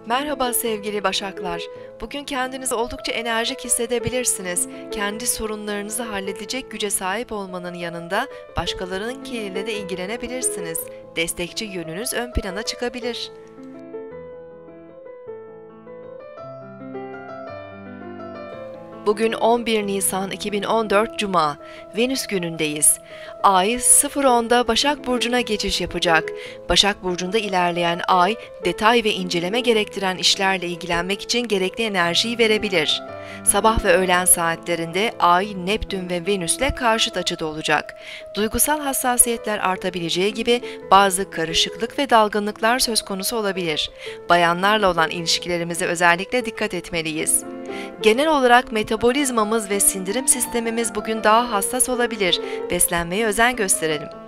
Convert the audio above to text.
Merhaba sevgili Başaklar. Bugün kendinizi oldukça enerjik hissedebilirsiniz. Kendi sorunlarınızı halledecek güce sahip olmanın yanında başkalarınınkiyle de ilgilenebilirsiniz. Destekçi yönünüz ön plana çıkabilir. Bugün 11 Nisan 2014 Cuma, Venüs günündeyiz. Ay 0.10'da Başak Burcu'na geçiş yapacak. Başak Burcu'nda ilerleyen Ay, detay ve inceleme gerektiren işlerle ilgilenmek için gerekli enerjiyi verebilir. Sabah ve öğlen saatlerinde Ay, Neptün ve Venüs'le karşıt açıda olacak. Duygusal hassasiyetler artabileceği gibi bazı karışıklık ve dalgınlıklar söz konusu olabilir. Bayanlarla olan ilişkilerimize özellikle dikkat etmeliyiz. Genel olarak metabolizmamız ve sindirim sistemimiz bugün daha hassas olabilir. Beslenmeye özen gösterelim.